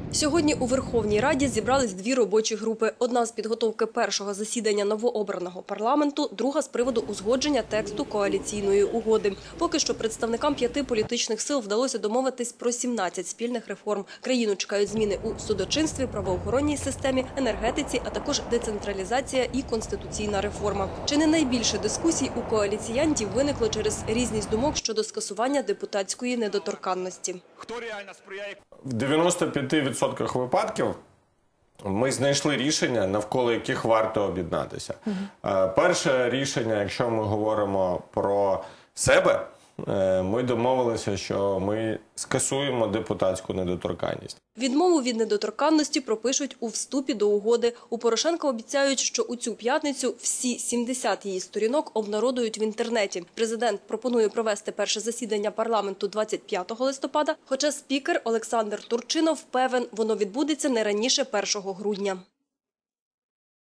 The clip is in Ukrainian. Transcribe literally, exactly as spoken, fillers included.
Сьогодні у Верховній Раді зібрались дві робочі групи. Одна з підготовки першого засідання новообраного парламенту, друга з приводу узгодження тексту коаліційної угоди. Поки що представникам п'яти політичних сил вдалося домовитись про сімнадцять спільних реформ. Країну чекають зміни у судочинстві, правоохоронній системі, енергетиці, а також децентралізація і конституційна реформа. Чи не найбільше дискусій у коаліціянтів виникло через різність думок щодо скасування депутатської недоторканності? Хто реально сприяє? В дев'яноста п'яти відсотках випадків ми знайшли рішення, навколо яких варто об'єднатися. Uh-huh. Перше рішення, якщо ми говоримо про себе, ми домовилися, що ми скасуємо депутатську недоторканність. Відмову від недоторканності пропишуть у вступі до угоди. У Порошенка обіцяють, що у цю п'ятницю всі сімдесят її сторінок обнародують в інтернеті. Президент пропонує провести перше засідання парламенту двадцять п'ятого листопада, хоча спікер Олександр Турчинов певен, воно відбудеться не раніше першого грудня.